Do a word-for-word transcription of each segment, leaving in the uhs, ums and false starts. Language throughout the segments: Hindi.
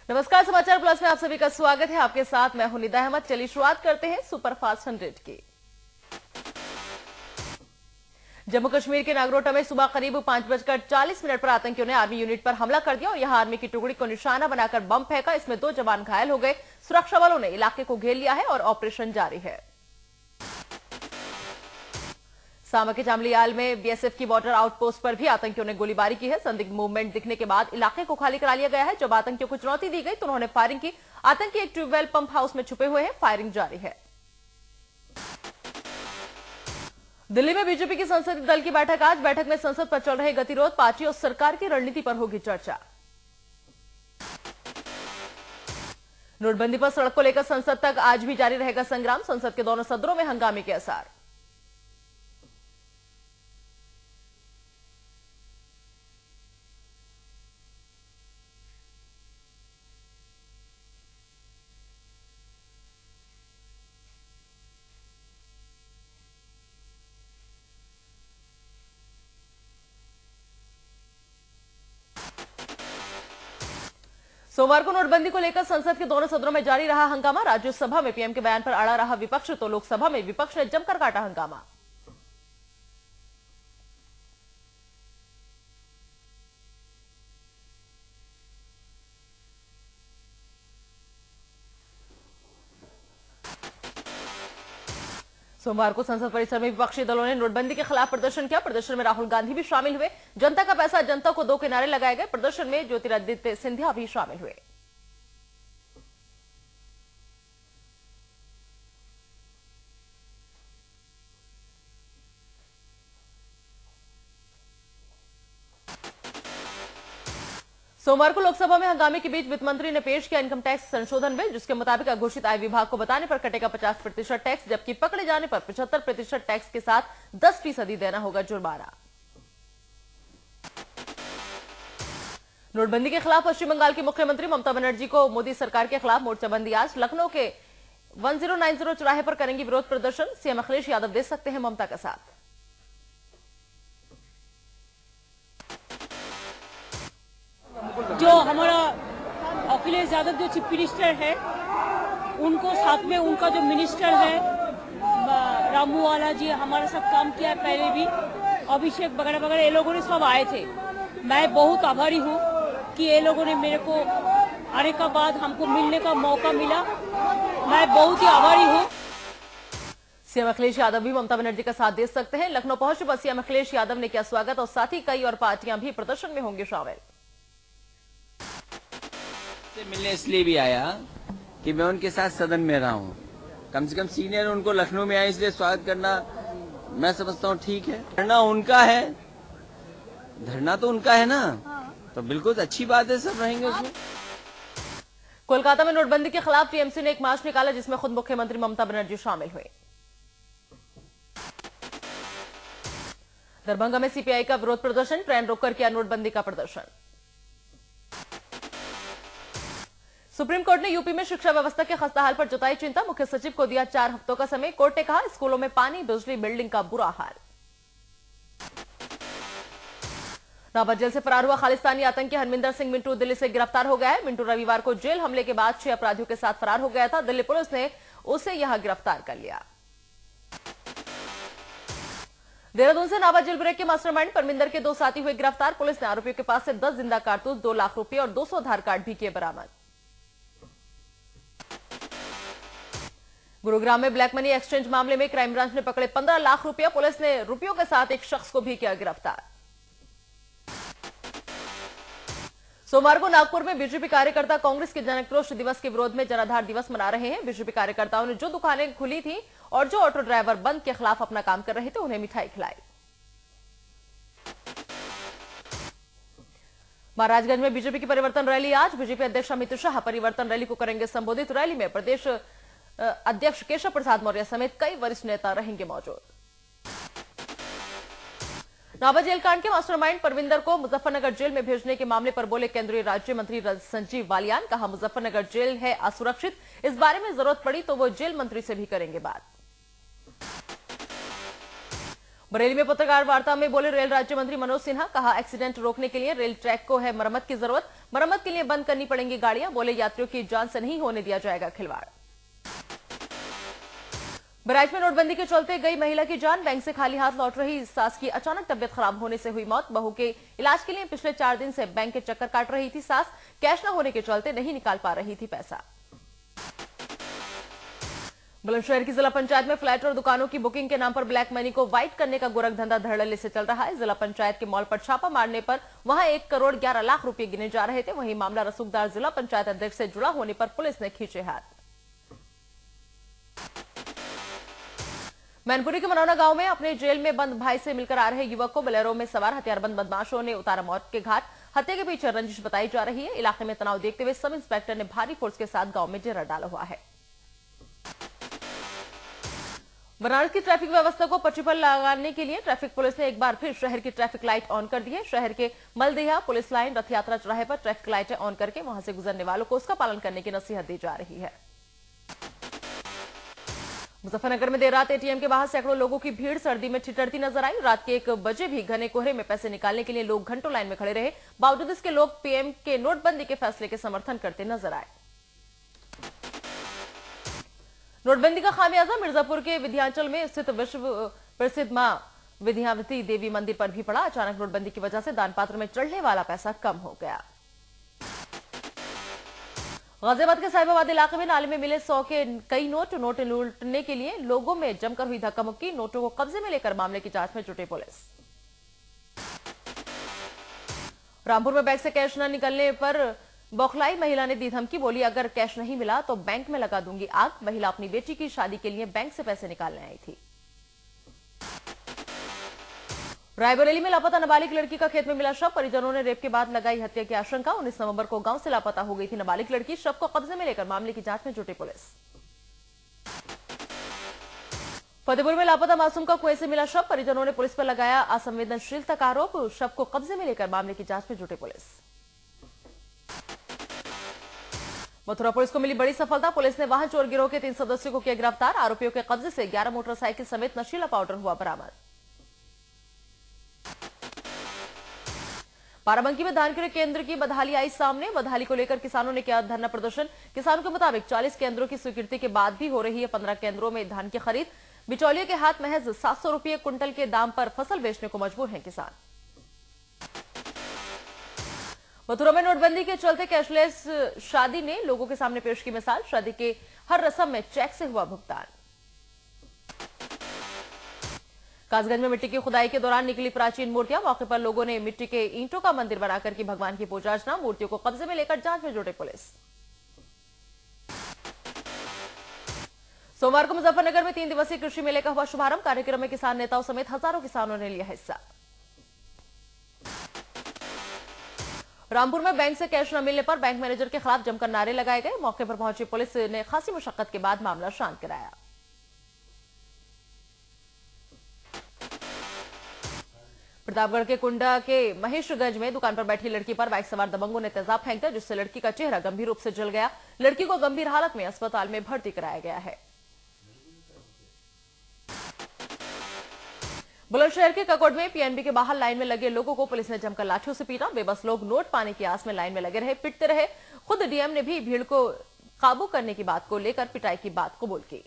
नमस्कार, समाचार प्लस में आप सभी का स्वागत है। आपके साथ मैं हूं निदा अहमद। चलिए शुरुआत करते हैं सुपरफास्ट हंड्रेड की। जम्मू कश्मीर के नागरोटा में सुबह करीब पांच बजकर चालीस मिनट पर आतंकियों ने आर्मी यूनिट पर हमला कर दिया और यहां आर्मी की टुकड़ी को निशाना बनाकर बम फेंका। इसमें दो जवान घायल हो गए। सुरक्षा बलों ने इलाके को घेर लिया है और ऑपरेशन जारी है। सामा के जामलियाल में बीएसएफ की बॉर्डर आउटपोस्ट पर भी आतंकियों ने गोलीबारी की है। संदिग्ध मूवमेंट दिखने के बाद इलाके को खाली करा लिया गया है। जब आतंकियों को चुनौती दी गई तो उन्होंने फायरिंग की। आतंकी एक ट्यूबवेल पंप हाउस में छुपे हुए हैं। फायरिंग जारी है। दिल्ली में बीजेपी की संसदीय दल की बैठक आज। बैठक में संसद पर चल रहे गतिरोध, पार्टी और सरकार की रणनीति पर होगी चर्चा। नोटबंदी पर सड़क को लेकर संसद तक आज भी जारी रहेगा संग्राम। संसद के दोनों सदनों में हंगामे के आसार। सोमवार को नोटबंदी को लेकर संसद के दोनों सदनों में जारी रहा हंगामा। राज्यसभा में पीएम के बयान पर अड़ा रहा विपक्ष तो लोकसभा में विपक्ष ने जमकर काटा हंगामा। सोमवार को संसद परिसर में विपक्षी दलों ने नोटबंदी के खिलाफ प्रदर्शन किया। प्रदर्शन में राहुल गांधी भी शामिल हुए। जनता का पैसा जनता को दो के नारे लगाए गए। प्रदर्शन में ज्योतिरादित्य सिंधिया भी शामिल हुए। सोमवार को लोकसभा में हंगामे के बीच वित्त मंत्री ने पेश किया इनकम टैक्स संशोधन बिल, जिसके मुताबिक अघोषित आय विभाग को बताने पर कटेगा पचास प्रतिशत टैक्स, जबकि पकड़े जाने पर पचहत्तर प्रतिशत टैक्स के साथ दस फीसदी देना होगा जुर्माना। नोटबंदी के खिलाफ पश्चिम बंगाल की मुख्यमंत्री ममता बनर्जी को मोदी सरकार के खिलाफ मोर्चाबंदी आज। लखनऊ के वन जीरो नाइन जीरो चौराहे पर करेंगी विरोध प्रदर्शन। सीएम अखिलेश यादव दे सकते हैं ममता का साथ। जो हमारा अखिलेश यादव जो चीफ मिनिस्टर है, उनको साथ में उनका जो मिनिस्टर है रामू वाला जी हमारे साथ काम किया पहले भी, अभिषेक वगैरह वगैरह, ये लोगों ने सब आए थे। मैं बहुत आभारी हूँ कि ये लोगों ने मेरे को आने का बाद हमको मिलने का मौका मिला। मैं बहुत ही आभारी हूँ। सीएम अखिलेश यादव भी ममता बनर्जी का साथ दे सकते हैं। लखनऊ पहुंचे पर सीएम अखिलेश यादव ने किया स्वागत और साथ ही कई और पार्टियां भी प्रदर्शन में होंगी शामिल। मिलने इसलिए भी आया कि मैं उनके साथ सदन में रहा हूँ। कम से कम सीनियर उनको लखनऊ में आए, इसलिए स्वागत करना मैं समझता हूँ ठीक है। धरना उनका है, धरना तो उनका है ना, तो बिल्कुल अच्छी बात है, सब रहेंगे उसमें। कोलकाता में नोटबंदी के खिलाफ टीएमसी ने एक मार्च निकाला, जिसमें खुद मुख्यमंत्री ममता बनर्जी शामिल हुए। दरभंगा में सीपीआई का विरोध प्रदर्शन, ट्रेन रोककर किया नोटबंदी का प्रदर्शन। सुप्रीम कोर्ट ने यूपी में शिक्षा व्यवस्था के खस्ताहाल पर जताई चिंता। मुख्य सचिव को दिया चार हफ्तों का समय। कोर्ट ने कहा स्कूलों में पानी, बिजली, बिल्डिंग का बुरा हाल। रावत जेल से फरार हुआ खालिस्तानी आतंकी हरमिंदर सिंह मिंटू दिल्ली से गिरफ्तार हो गया है। मिंटू रविवार को जेल हमले के बाद छह अपराधियों के साथ फरार हो गया था। दिल्ली पुलिस ने उसे यहां गिरफ्तार कर लिया। देहरादून से नावा जेल ब्रेक के मास्टरमाइंड परमिंदर के दो साथी हुए गिरफ्तार। पुलिस ने आरोपियों के पास से दस जिंदा कारतूस, दो लाख रुपए और दो सौ आधार कार्ड भी किए बरामद। गुरुग्राम में ब्लैक मनी एक्सचेंज मामले में क्राइम ब्रांच ने पकड़े पंद्रह लाख रुपया। पुलिस ने रुपयों के साथ एक शख्स को भी किया गिरफ्तार। सोमवार को नागपुर में बीजेपी कार्यकर्ता कांग्रेस के जनाक्रोश दिवस के विरोध में जनाधार दिवस मना रहे हैं। बीजेपी कार्यकर्ताओं ने जो दुकानें खुली थी और जो ऑटो ड्राइवर बंद के खिलाफ अपना काम कर रहे थे, उन्हें मिठाई खिलाई। महाराजगंज में बीजेपी की परिवर्तन रैली आज। बीजेपी अध्यक्ष अमित शाह परिवर्तन रैली को करेंगे संबोधित। रैली में प्रदेश अध्यक्ष केशव प्रसाद मौर्य समेत कई वरिष्ठ नेता रहेंगे मौजूद। नावा जेल कांड के मास्टरमाइंड परविंदर को मुजफ्फरनगर जेल में भेजने के मामले पर बोले केंद्रीय राज्य मंत्री संजीव बालियान। कहा मुजफ्फरनगर जेल है असुरक्षित, इस बारे में जरूरत पड़ी तो वो जेल मंत्री से भी करेंगे बात। बरेली में पत्रकार वार्ता में बोले रेल राज्य मंत्री मनोज सिन्हा, कहा एक्सीडेंट रोकने के लिए रेल ट्रैक को है मरम्मत की जरूरत, मरम्मत के लिए बंद करनी पड़ेंगी गाड़ियां, बोले यात्रियों की जान से नहीं होने दिया जाएगा खिलवाड़। बहराइच में नोटबंदी के चलते गई महिला की जान, बैंक से खाली हाथ लौट रही सास की अचानक तबियत खराब होने से हुई मौत। बहू के इलाज के लिए पिछले चार दिन से बैंक के चक्कर काट रही थी सास, कैश न होने के चलते नहीं निकाल पा रही थी पैसा। बुलंदशहर की जिला पंचायत में फ्लैट और दुकानों की बुकिंग के नाम पर ब्लैक मनी को वाइट करने का गोरख धंधा धड़ल्ले से चल रहा है। जिला पंचायत के मॉल पर छापा मारने पर वहां एक करोड़ ग्यारह लाख रुपए गिने जा रहे थे। वहीं मामला रसूखदार जिला पंचायत अध्यक्ष से जुड़ा होने पर पुलिस ने खींचे हाथ। मैनपुरी के मनौना गांव में अपने जेल में बंद भाई से मिलकर आ रहे युवक को बोलेरो में सवार हथियारबंद बदमाशों ने उतारा मौत के घाट। हत्या के पीछे रंजिश बताई जा रही है। इलाके में तनाव देखते हुए सब इंस्पेक्टर ने भारी फोर्स के साथ गांव में डेरा डाला हुआ है। बनारस की ट्रैफिक व्यवस्था को पटरी पर लगाने के लिए ट्रैफिक पुलिस ने एक बार फिर शहर की ट्रैफिक लाइट ऑन कर दी है। शहर के मलदेहा पुलिस लाइन रथ यात्रा चौराहे पर ट्रैफिक लाइटें ऑन करके वहां से गुजरने वालों को उसका पालन करने की नसीहत दी जा रही है। मुजफ्फरनगर में देर रात एटीएम के बाहर सैकड़ों लोगों की भीड़ सर्दी में ठिठुरती नजर आई। रात के एक बजे भी घने कोहरे में पैसे निकालने के लिए लोग घंटों लाइन में खड़े रहे। बावजूद इसके लोग पीएम के नोटबंदी के फैसले के समर्थन करते नजर आए। नोटबंदी का खामियाजा मिर्जापुर के विंध्याचल में स्थित विश्व प्रसिद्ध मां विंध्यावती देवी मंदिर पर भी पड़ा। अचानक नोटबंदी की वजह से दान पात्र में चढ़ने वाला पैसा कम हो गया। गाजियाबाद के साहिबाबाद इलाके में नाले में मिले सौ के कई नोट नोट लूटने के लिए लोगों में जमकर हुई धक्का मुक्की। नोटों को कब्जे में लेकर मामले की जांच में जुटी पुलिस। रामपुर में बैंक से कैश न निकलने पर बौखलाई महिला ने दी धमकी, बोली अगर कैश नहीं मिला तो बैंक में लगा दूंगी आग। महिला अपनी बेटी की शादी के लिए बैंक से पैसे निकालने आई थी। रायबरेली में लापता नाबालिग लड़की का खेत में मिला शव, परिजनों ने रेप के बाद लगाई हत्या की आशंका। उन्नीस नवंबर को गांव से लापता हो गई थी नाबालिग लड़की। शव को कब्जे में लेकर मामले की जांच में जुटी पुलिस। फतेहपुर में लापता मासूम का कुएं से मिला शव, परिजनों ने पुलिस पर लगाया असंवेदनशीलता का आरोप। शव को कब्जे में लेकर मामले की जांच में जुटी पुलिस। मथुरा पुलिस को मिली बड़ी सफलता, पुलिस ने वाहन चोर गिरोह के तीन सदस्यों को किया गिरफ्तार। आरोपियों के कब्जे से ग्यारह मोटरसाइकिल समेत नशीला पाउडर हुआ बरामद। बाराबंकी में धान क्रय केंद्र की बदहाली आई सामने। बदहाली को लेकर किसानों ने किया धरना प्रदर्शन। किसानों के मुताबिक चालीस केंद्रों की स्वीकृति के बाद भी हो रही है पंद्रह केंद्रों में धान की खरीद। बिचौलियों के हाथ महज सात सौ रुपये कुंटल के दाम पर फसल बेचने को मजबूर हैं किसान। मथुरा में नोटबंदी के चलते कैशलेस शादी ने लोगों के सामने पेश की मिसाल। शादी के हर रस्म में चेक से हुआ भुगतान। कासगंज में मिट्टी की खुदाई के दौरान निकली प्राचीन मूर्तियां। मौके पर लोगों ने मिट्टी के ईंटों का मंदिर बनाकर की भगवान की पूजा अर्चना। मूर्तियों को कब्जे में लेकर जांच में जुटे पुलिस। सोमवार को मुजफ्फरनगर में तीन दिवसीय कृषि मेले का हुआ शुभारंभ। कार्यक्रम में किसान नेताओं समेत हजारों किसानों ने लिया हिस्सा। रामपुर में बैंक से कैश न मिलने पर बैंक मैनेजर के खिलाफ जमकर नारे लगाए गए। मौके पर पहुंची पुलिस ने खासी मुशक्कत के बाद मामला शांत कराया। प्रतापगढ़ के कुंडा के महेशगंज में दुकान पर बैठी लड़की पर बाइक सवार दबंगों ने तेजाब फेंक दिया, जिससे लड़की का चेहरा गंभीर रूप से जल गया। लड़की को गंभीर हालत में अस्पताल में भर्ती कराया गया है। बुलंदशहर के ककोट में पीएनबी के बाहर लाइन में लगे लोगों को पुलिस ने जमकर लाठियों से पीटा। बेबस लोग नोट पाने की आस में लाइन में लगे रहे, पिटते रहे। खुद डीएम ने भी भीड़ को काबू करने की बात को लेकर पिटाई की बात कबूल की।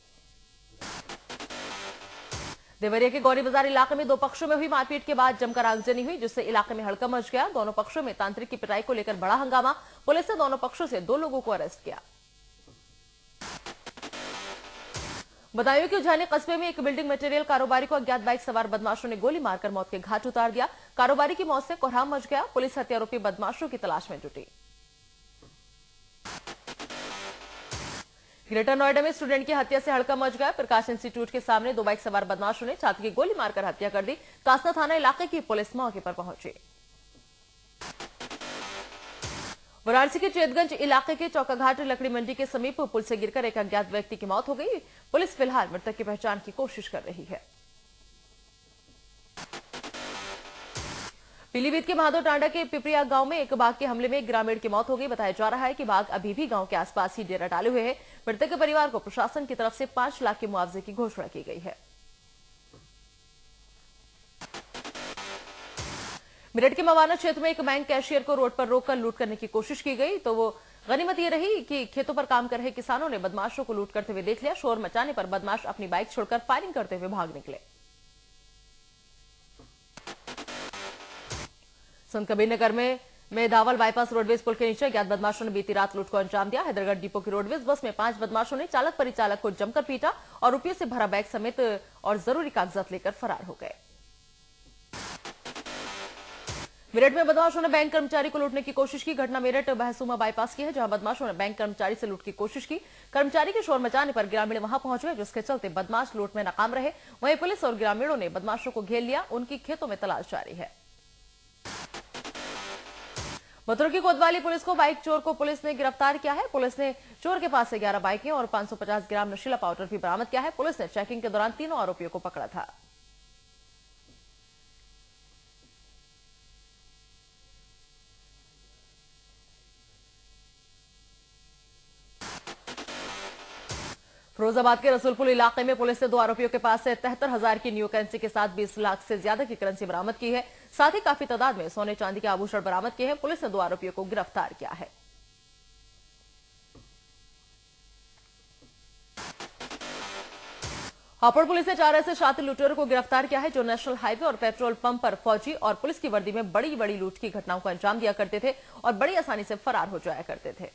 देवरिया के गौरी बाजार इलाके में दो पक्षों में हुई मारपीट के बाद जमकर आगजनी हुई, जिससे इलाके में हड़कंप मच गया। दोनों पक्षों में तांत्रिक की पिटाई को लेकर बड़ा हंगामा। पुलिस ने दोनों पक्षों से दो लोगों को अरेस्ट किया। बदायूं के उजानी कस्बे में एक बिल्डिंग मटेरियल कारोबारी को अज्ञात बाइक सवार बदमाशों ने गोली मारकर मौत के घाट उतार दिया। कारोबारी की मौत से कोहराम मच गया। पुलिस हत्यारोपी बदमाशों की तलाश में जुटी। ग्रेटर नोएडा में स्टूडेंट की हत्या से हड़कंप मच गया। प्रकाश इंस्टीट्यूट के सामने दो बाइक सवार बदमाशों ने छात्र की गोली मारकर हत्या कर दी। कासना थाना इलाके की पुलिस मौके पर पहुंची। वाराणसी के चेतगंज इलाके के चौकाघाट लकड़ी मंडी के समीप पुल से गिरकर एक अज्ञात व्यक्ति की मौत हो गई। पुलिस फिलहाल मृतक की पहचान की कोशिश कर रही है। पीलीभीत के महादेव टांडा के पिपरिया गांव में एक बाघ के हमले में एक ग्रामीण की मौत हो गई। बताया जा रहा है कि बाघ अभी भी गांव के आसपास ही डेरा डाले हुए है। मृतक के परिवार को प्रशासन की तरफ से पांच लाख के मुआवजे की घोषणा की गई है। मेरठ के मवाना क्षेत्र में एक बैंक कैशियर को रोड पर रोककर लूट करने की कोशिश की गई तो वो गनीमत ये रही कि खेतों पर काम कर रहे किसानों ने बदमाशों को लूट करते हुए देख लिया। शोर मचाने पर बदमाश अपनी बाइक छोड़कर फायरिंग करते हुए भाग निकले। संत कबीर नगर में में दावल बाईपास रोडवेज पुल के नीचे अज्ञात बदमाशों ने बीती रात लूट को अंजाम दिया। हैदरगढ़ डिपो की रोडवेज बस में पांच बदमाशों ने चालक परिचालक को जमकर पीटा और रुपये से भरा बैग समेत और जरूरी कागजात लेकर फरार हो गए। मेरठ में बदमाशों ने बैंक कर्मचारी को लूटने की कोशिश की। घटना मेरठ बहसुमा बाईपास की है, जहां बदमाशों ने बैंक कर्मचारी से लूट की कोशिश की। कर्मचारी के शोर मचाने पर ग्रामीण वहां पहुंच गए, जिसके चलते बदमाश लूट में नाकाम रहे। वहीं पुलिस और ग्रामीणों ने बदमाशों को घेर लिया। उनकी खेतों में तलाश जारी है। मथुरा की कोतवाली पुलिस को बाइक चोर को पुलिस ने गिरफ्तार किया है। पुलिस ने चोर के पास से ग्यारह बाइकें और पांच सौ पचास ग्राम नशीला पाउडर भी बरामद किया है। पुलिस ने चेकिंग के दौरान तीनों आरोपियों को पकड़ा था। फिरोजाबाद के रसूलपुर इलाके में पुलिस ने दो आरोपियों के पास से तिहत्तर हजार की न्यू करेंसी के साथ बीस लाख से ज्यादा की करेंसी बरामद की है। साथ ही काफी तादाद में सोने चांदी के आभूषण बरामद किए हैं। पुलिस ने दो आरोपियों को गिरफ्तार किया है। हापुड़ पुलिस ने चार ऐसे शातिर लुटेरों को गिरफ्तार किया है जो नेशनल हाईवे और पेट्रोल पंप पर फौजी और पुलिस की वर्दी में बड़ी बड़ी लूट की घटनाओं को अंजाम दिया करते थे और बड़ी आसानी से फरार हो जाया करते थे।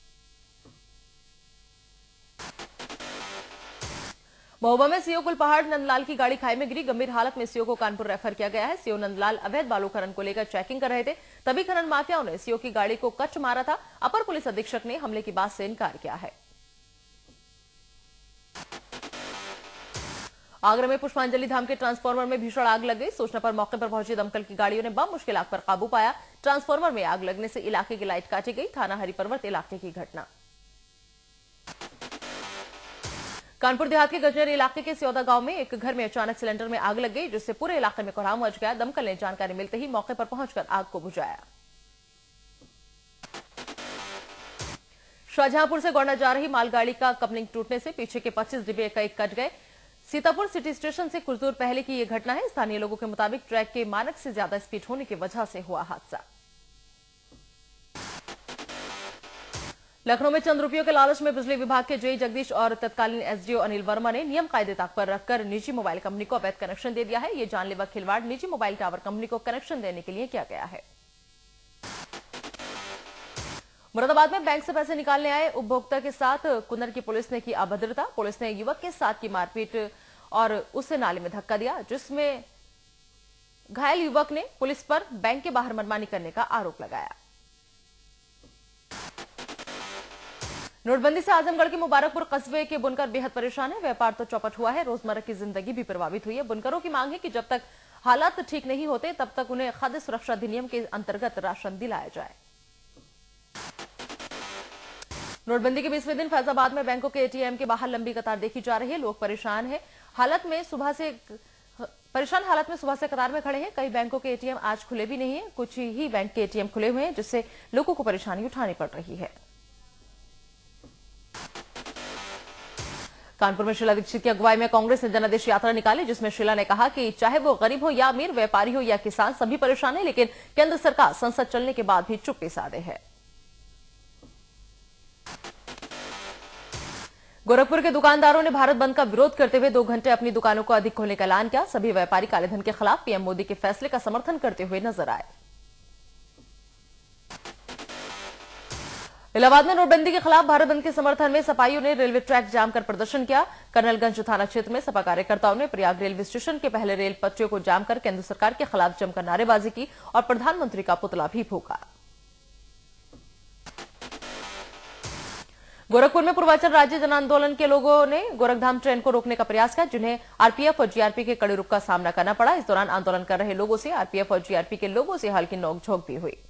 महोबा में सीओ कुलपहाड़ नंदलाल की गाड़ी खाई में गिरी। गंभीर हालत में सीओ को कानपुर रेफर किया गया है। सीओ नंदलाल अवैध बालू खनन को लेकर चेकिंग कर रहे थे, तभी खनन माफियाओं ने सीओ की गाड़ी को कच मारा था। अपर पुलिस अधीक्षक ने हमले की बात से इनकार किया है। आगरा में पुष्पांजलि धाम के ट्रांसफार्मर में भीषण आग लग गई। सूचना पर मौके पर पहुंची दमकल की गाड़ियों ने बम मुश्किल आग पर काबू पाया। ट्रांसफार्मर में आग लगने से इलाके की लाइट काटी गई। थाना हरिपर्वत इलाके की घटना। कानपुर देहात के गजनेर इलाके के स्योदा गांव में एक घर में अचानक सिलेंडर में आग लग गई, जिससे पूरे इलाके में कोहराम मच गया। दमकल ने जानकारी मिलते ही मौके पर पहुंचकर आग को बुझाया। शाहजहांपुर से गोंडा जा रही मालगाड़ी का कपलिंग टूटने से पीछे के पच्चीस डिब्बे कई कट गए। सीतापुर सिटी स्टेशन से कुछ दूर पहले की यह घटना है। स्थानीय लोगों के मुताबिक ट्रैक के मानक से ज्यादा स्पीड होने की वजह से हुआ हादसा। लखनऊ में चंद रुपयों के लालच में बिजली विभाग के जेई जगदीश और तत्कालीन एसडीओ अनिल वर्मा ने नियम कायदे ताक पर रखकर निजी मोबाइल कंपनी को अवैध कनेक्शन दे दिया है। यह जानलेवा खिलवाड़ निजी मोबाइल टावर कंपनी को कनेक्शन देने के लिए किया गया है। मुरादाबाद में बैंक से पैसे निकालने आए उपभोक्ता के साथ कुन्नर की पुलिस ने की अभद्रता। पुलिस ने युवक के साथ की मारपीट और उसे नाले में धक्का दिया, जिसमें घायल युवक ने पुलिस पर बैंक के बाहर मनमानी करने का आरोप लगाया। नोटबंदी से आजमगढ़ के मुबारकपुर कस्बे के बुनकर बेहद परेशान है। व्यापार तो चौपट हुआ है, रोजमर्रा की जिंदगी भी प्रभावित हुई है। बुनकरों की मांग है कि जब तक हालात ठीक नहीं होते तब तक उन्हें खाद्य सुरक्षा अधिनियम के अंतर्गत राशन दिलाया जाए। नोटबंदी के बीसवें दिन फैजाबाद में बैंकों के एटीएम के बाहर लंबी कतार देखी जा रही है। लोग परेशान है हालत में सुबह से परेशान हालत में सुबह से कतार में खड़े हैं। कई बैंकों के एटीएम आज खुले भी नहीं है, कुछ ही बैंक के एटीएम खुले हुए हैं, जिससे लोगों को परेशानी उठानी पड़ रही है। कानपुर में शीला दीक्षित की अगुवाई में कांग्रेस ने जनादेश यात्रा निकाली, जिसमें शीला ने कहा कि चाहे वो गरीब हो या अमीर, व्यापारी हो या किसान, सभी परेशान है, लेकिन केंद्र सरकार संसद चलने के बाद भी चुप्पी साधे है। गोरखपुर के दुकानदारों ने भारत बंद का विरोध करते हुए दो घंटे अपनी दुकानों को अधिक खोलने का ऐलान किया। सभी व्यापारी कालेधन के खिलाफ पीएम मोदी के फैसले का समर्थन करते हुए नजर आए। इलाहाबाद में नोटबंदी के खिलाफ भारत बंद के समर्थन में सपाइयों ने रेलवे ट्रैक जाम कर प्रदर्शन किया। कर्नलगंज थाना क्षेत्र में सपा कार्यकर्ताओं ने प्रयाग रेलवे स्टेशन के पहले रेल पटरियों को जाम कर केंद्र सरकार के खिलाफ जमकर नारेबाजी की और प्रधानमंत्री का पुतला भी फूंका। गोरखपुर में पूर्वांचल राज्य जन आंदोलन के लोगों ने गोरखधाम ट्रेन को रोकने का प्रयास किया, जिन्हें आरपीएफ और जीआरपी के कड़े रुख का सामना करना पड़ा। इस दौरान आंदोलन कर रहे लोगों से आरपीएफ और जीआरपी के लोगों से हल्की नोकझोंक भी हुई।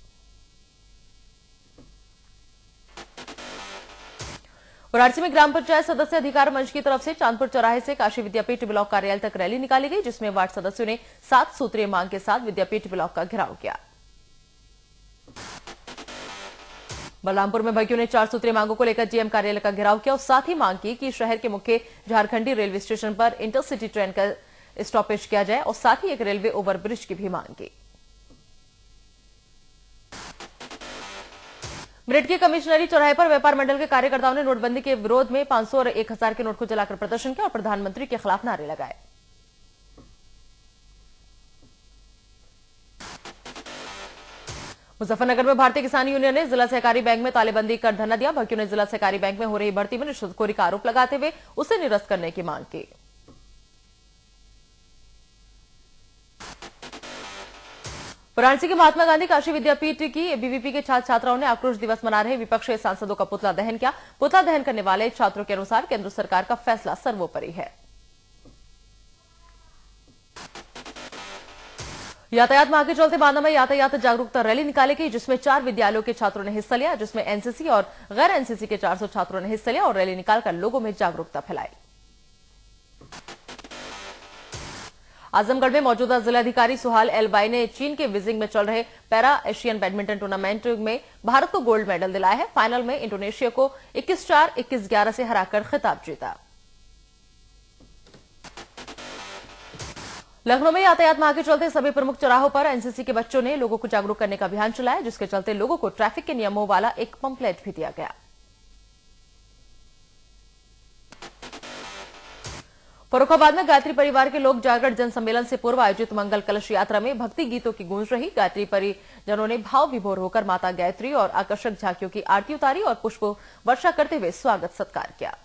वाराणसी में ग्राम पंचायत सदस्य अधिकार मंच की तरफ से चांदपुर चौराहे से काशी विद्यापीठ ब्लॉक कार्यालय तक रैली निकाली गई, जिसमें वार्ड सदस्यों ने सात सूत्रीय मांग के साथ विद्यापीठ ब्लॉक का घेराव किया। बलरामपुर में भक्तों ने चार सूत्रीय मांगों को लेकर जीएम कार्यालय का घेराव किया और साथ ही मांग की कि शहर के मुख्य झारखंडी रेलवे स्टेशन पर इंटरसिटी ट्रेन का स्टॉपेज किया जाए और साथ ही एक रेलवे ओवरब्रिज की भी मांग की। मेरठ के कमिश्नरी चौराहे पर व्यापार मंडल के कार्यकर्ताओं ने नोटबंदी के विरोध में पांच सौ और एक हजार के नोट को जलाकर प्रदर्शन किया और प्रधानमंत्री के खिलाफ नारे लगाए। मुजफ्फरनगर में भारतीय किसान यूनियन ने जिला सहकारी बैंक में तालेबंदी कर धरना दिया। भर्तियों ने जिला सहकारी बैंक में हो रही भर्ती में रिश्वतखोरी का आरोप लगाते हुए उसे निरस्त करने की मांग की। वाराणसी के महात्मा गांधी काशी विद्यापीठ की बीवीपी के छात्र छात्राओं ने आक्रोश दिवस मना रहे विपक्षी सांसदों का पुतला दहन किया। पुतला दहन करने वाले छात्रों के अनुसार केंद्र सरकार का फैसला सर्वोपरि है। यातायात माह के चलते बांदा में यातायात जागरूकता रैली निकाली गई, जिसमें चार विद्यालयों के छात्रों ने हिस्सा लिया, जिसमें एनसीसी और गैर एनसीसी के चार सौ छात्रों ने हिस्सा लिया और रैली निकालकर लोगों में जागरूकता फैलाई। आजमगढ़ में मौजूदा जिलाधिकारी सुहाल एलबाई ने चीन के बीजिंग में चल रहे पैरा एशियन बैडमिंटन टूर्नामेंट में भारत को गोल्ड मेडल दिलाया है। फाइनल में इंडोनेशिया को इक्कीस चार इक्कीस ग्यारह से हराकर खिताब जीता। लखनऊ में यातायात माह के चलते सभी प्रमुख चौराहों पर एनसीसी के बच्चों ने लोगों को जागरूक करने का अभियान चलाया, जिसके चलते लोगों को ट्रैफिक के नियमों वाला एक पंपलेट भी दिया गया। फर्रुखाबाद में गायत्री परिवार के लोक जागरण जन सम्मेलन से पूर्व आयोजित मंगल कलश यात्रा में भक्ति गीतों की गूंज रही। गायत्री परिजनों ने भाव विभोर होकर माता गायत्री और आकर्षक झांकियों की आरती उतारी और पुष्प वर्षा करते हुए स्वागत सत्कार किया।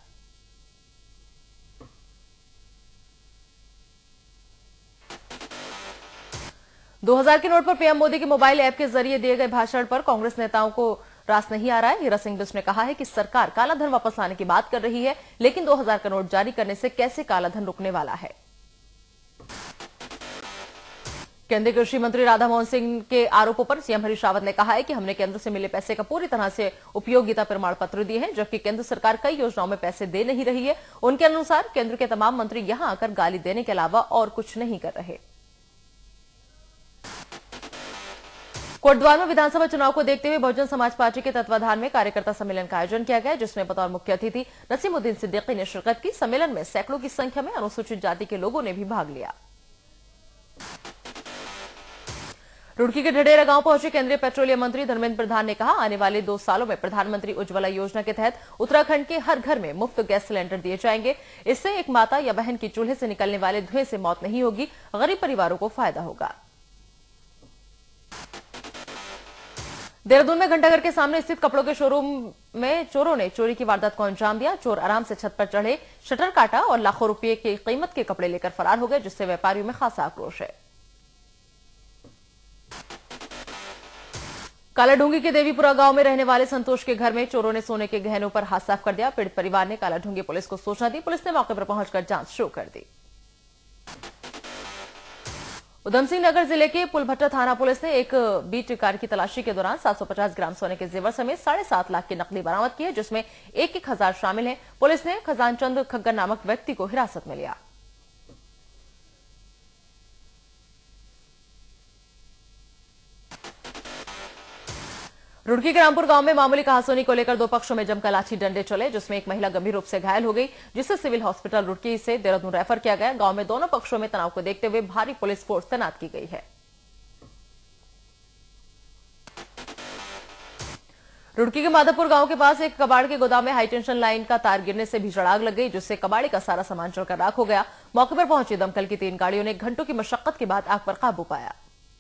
दो हज़ार के नोट पर पीएम मोदी के मोबाइल ऐप के जरिए दिए गए भाषण पर कांग्रेस नेताओं को रास नहीं आ रहा है। हीरा सिंह बिष्ट ने कहा है कि सरकार काला धन वापस लाने की बात कर रही है, लेकिन दो हज़ार का नोट जारी करने से कैसे काला धन रुकने वाला है। केंद्रीय कृषि मंत्री राधा मोहन सिंह के आरोपों पर सीएम हरीश रावत ने कहा है कि हमने केंद्र से मिले पैसे का पूरी तरह से उपयोगिता प्रमाण पत्र दिए हैं, जबकि केंद्र सरकार कई योजनाओं में पैसे दे नहीं रही है। उनके अनुसार केंद्र के तमाम मंत्री यहां आकर गाली देने के अलावा और कुछ नहीं कर रहे। कोटद्वार में विधानसभा चुनाव को देखते हुए बहुजन समाज पार्टी के तत्वाधान में कार्यकर्ता सम्मेलन का आयोजन किया गया, जिसमें बतौर मुख्य अतिथि नसीमुद्दीन सिद्दीकी ने शिरकत की। सम्मेलन में सैकड़ों की संख्या में अनुसूचित जाति के लोगों ने भी भाग लिया। रुड़की के ढडेरा गांव पहुंचे केंद्रीय पेट्रोलियम मंत्री धर्मेंद्र प्रधान ने कहा, आने वाले दो सालों में प्रधानमंत्री उज्ज्वला योजना के तहत उत्तराखंड के हर घर में मुफ्त गैस सिलेंडर दिए जाएंगे। इससे एक माता या बहन की चूल्हे से निकलने वाले धुएं से मौत नहीं होगी, गरीब परिवारों को फायदा होगा। देहरादून में घंटाघर के सामने स्थित कपड़ों के शोरूम में चोरों ने चोरी की वारदात को अंजाम दिया। चोर आराम से छत पर चढ़े, शटर काटा और लाखों रुपए की कीमत के कपड़े लेकर फरार हो गए, जिससे व्यापारियों में खासा आक्रोश है। कालाढूंगी के देवीपुरा गांव में रहने वाले संतोष के घर में चोरों ने सोने के गहनों पर हाथ साफ कर दिया। पीड़ित परिवार ने कालाढूंगी पुलिस को सूचना दी। पुलिस ने मौके पर पहुंचकर जांच शुरू कर दी। उधमसिंह नगर जिले के पुलभट्टा थाना पुलिस ने एक बीट कार की तलाशी के दौरान सात सौ पचास ग्राम सोने के जेवर समेत साढ़े सात लाख की नकदी बरामद की है, जिसमें एक एक हजार शामिल हैं। पुलिस ने खजानचंद खग्गर नामक व्यक्ति को हिरासत में लिया। रुड़की के रामपुर गांव में मामूली कहासुनी को लेकर दो पक्षों में जमकर लाठी डंडे चले, जिसमें एक महिला गंभीर रूप से घायल हो गई, जिसे सिविल हॉस्पिटल रुड़की से देहरादून रेफर किया गया। गांव में दोनों पक्षों में तनाव को देखते हुए भारी पुलिस फोर्स तैनात की गई है। रुड़की के माधवपुर गांव के पास एक कबाड़ के गोदाम में हाईटेंशन लाइन का तार गिरने से भीषण आग लग गई, जिससे कबाड़ी का सारा सामान जलकर राख हो गया। मौके पर पहुंची दमकल की तीन गाड़ियों ने घंटों की मशक्कत के बाद आग पर काबू पाया।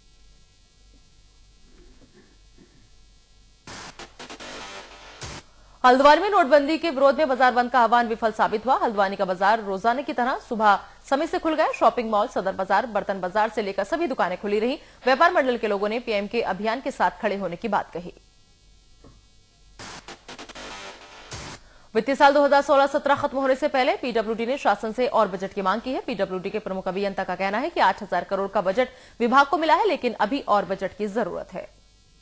हल्द्वानी में नोटबंदी के विरोध में बाजार बंद का आह्वान विफल साबित हुआ। हल्द्वानी का बाजार रोजाना की तरह सुबह समय से खुल गया। शॉपिंग मॉल, सदर बाजार, बर्तन बाजार से लेकर सभी दुकानें खुली रही। व्यापार मंडल के लोगों ने पीएम के अभियान के साथ खड़े होने की बात कही। वित्तीय साल दो हज़ार सोलह सत्रह खत्म होने से पहले पीडब्ल्यूडी ने शासन से और बजट की मांग की है। पीडब्ल्यूडी के प्रमुख अभियंता का कहना है कि आठ हजार करोड़ का बजट विभाग को मिला है, लेकिन अभी और बजट की जरूरत है।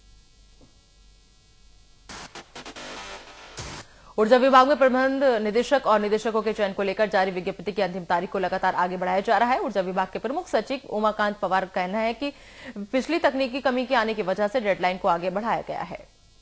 ऊर्जा विभाग में प्रबंध निदेशक और निदेशकों के चयन को लेकर जारी विज्ञप्ति की अंतिम तारीख को लगातार आगे बढ़ाया जा रहा है। ऊर्जा विभाग के प्रमुख सचिव उमाकांत पवार का कहना है कि पिछली तकनीकी कमी के आने की वजह से डेडलाइन को आगे बढ़ाया गया है।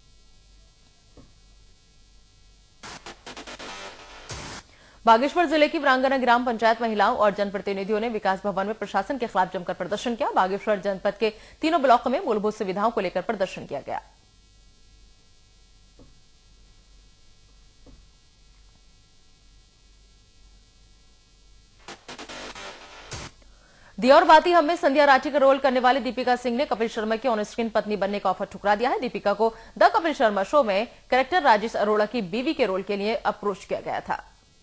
बागेश्वर जिले की वीरांगना ग्राम पंचायत महिलाओं और जनप्रतिनिधियों ने विकास भवन में प्रशासन के खिलाफ जमकर प्रदर्शन किया। बागेश्वर जनपद के तीनों ब्लॉकों में मूलभूत सुविधाओं को लेकर प्रदर्शन किया गया। दिया और बाती हम में संध्या राठी का रोल करने वाली दीपिका सिंह ने कपिल शर्मा की ऑन स्क्रीन पत्नी बनने का ऑफर ठुकरा दिया है। दीपिका को द कपिल शर्मा शो में कैरेक्टर राजेश अरोड़ा की बीवी के रोल के लिए अप्रोच किया गया था।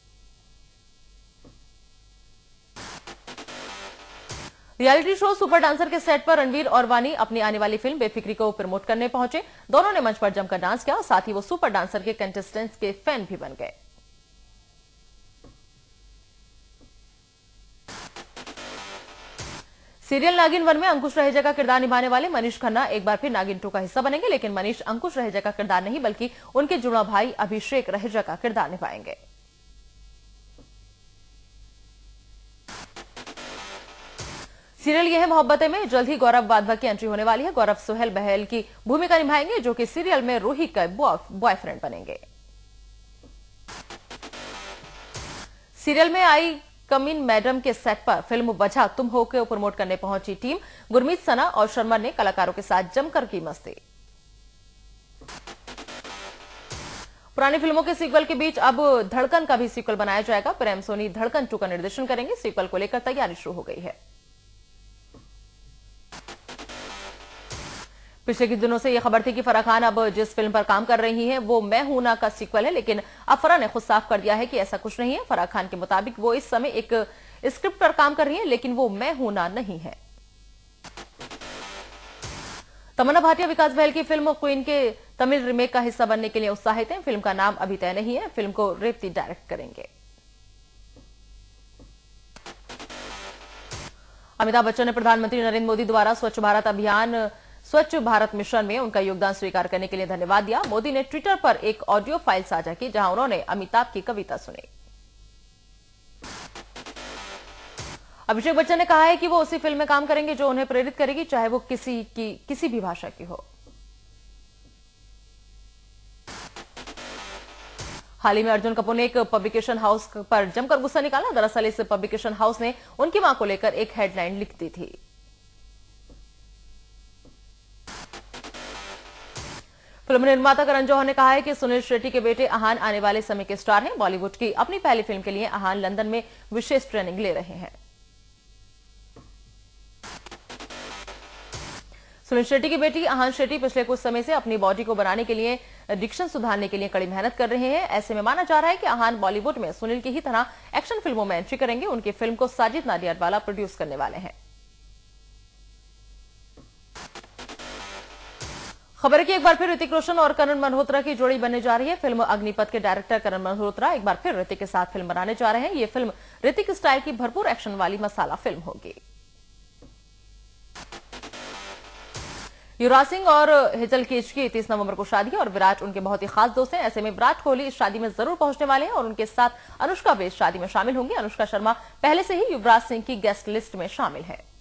रियलिटी शो सुपर डांसर के सेट पर रणवीर और वानी अपनी आने वाली फिल्म बेफिक्री को प्रमोट करने पहुंचे। दोनों ने मंच पर जमकर डांस किया और साथ ही वो सुपर डांसर के कंटेस्टेंट्स के फैन भी बन गए। सीरियल नागिन वन में अंकुश रहेजा का किरदार निभाने वाले मनीष खन्ना एक बार फिर नागिन टू का हिस्सा बनेंगे, लेकिन मनीष अंकुश रहेजा का किरदार नहीं बल्कि उनके जुड़ा भाई अभिषेक रहेजा का किरदार निभाएंगे। सीरियल यह है मोहब्बतें में जल्द ही गौरव वाधवा की एंट्री होने वाली है। गौरव सुहेल बहल की भूमिका निभाएंगे, जो कि सीरियल में रूही का बॉयफ्रेंड बनेंगे। सीरियल में आई कमीन मैडम के सेट पर फिल्म वजह तुम हो के प्रमोट करने पहुंची टीम। गुरमीत सना और शर्मा ने कलाकारों के साथ जमकर की मस्ती। पुरानी फिल्मों के सीक्वल के बीच अब धड़कन का भी सीक्वल बनाया जाएगा। प्रेम सोनी धड़कन टू का निर्देशन करेंगे। सीक्वल को लेकर तैयारी शुरू हो गई है। पिछले कुछ दिनों से यह खबर थी कि फराह खान अब जिस फिल्म पर काम कर रही हैं वो मैं हूं ना का सीक्वल है, लेकिन अब फराह ने खुद साफ कर दिया है कि ऐसा कुछ नहीं है। फराह खान के मुताबिक वो इस समय एक स्क्रिप्ट पर काम कर रही हैं, लेकिन वो मैं हूं ना नहीं है। तमन्ना भाटिया विकास बहल की फिल्म क्वीन के तमिल रीमेक का हिस्सा बनने के लिए उत्साहित हैं। फिल्म का नाम अभी तय नहीं है। फिल्म को रेवती डायरेक्ट करेंगे। अमिताभ बच्चन ने प्रधानमंत्री नरेंद्र मोदी द्वारा स्वच्छ भारत अभियान स्वच्छ भारत मिशन में उनका योगदान स्वीकार करने के लिए धन्यवाद दिया। मोदी ने ट्विटर पर एक ऑडियो फाइल साझा की, जहां उन्होंने अमिताभ की कविता सुनी। अभिषेक बच्चन ने कहा है कि वो उसी फिल्म में काम करेंगे जो उन्हें प्रेरित करेगी, चाहे वो किसी की किसी भी भाषा की हो। हाल ही में अर्जुन कपूर ने एक पब्लिकेशन हाउस पर जमकर गुस्सा निकाला। दरअसल इस पब्लिकेशन हाउस ने उनकी मां को लेकर एक हेडलाइन लिख दी थी। फिल्म निर्माता करण जौहर ने कहा है कि सुनील शेट्टी के बेटे आहान आने वाले समय के स्टार हैं। बॉलीवुड की अपनी पहली फिल्म के लिए आहान लंदन में विशेष ट्रेनिंग ले रहे हैं। सुनील शेट्टी की बेटी आहान शेट्टी पिछले कुछ समय से अपनी बॉडी को बनाने के लिए, डिक्शन सुधारने के लिए कड़ी मेहनत कर रहे हैं। ऐसे में माना जा रहा है कि आहान बॉलीवुड में सुनील की ही तरह एक्शन फिल्मों में एंट्री करेंगे। उनकी फिल्म को साजिद नाडियाडवाला प्रोड्यूस करने वाले हैं। खबर है कि एक बार फिर ऋतिक रोशन और करण मल्होत्रा की जोड़ी बनने जा रही है। फिल्म अग्निपथ के डायरेक्टर करण मल्होत्रा एक बार फिर ऋतिक के साथ फिल्म बनाने जा रहे हैं। ये फिल्म ऋतिक स्टाइल की भरपूर एक्शन वाली मसाला फिल्म होगी। युवराज सिंह और हिचल केज की तीस नवंबर को शादी है और विराट उनके बहुत ही खास दोस्त हैं। ऐसे में विराट कोहली इस शादी में जरूर पहुंचने वाले हैं और उनके साथ अनुष्का भी इस शादी में शामिल होंगी। अनुष्का शर्मा पहले से ही युवराज सिंह की गेस्ट लिस्ट में शामिल है।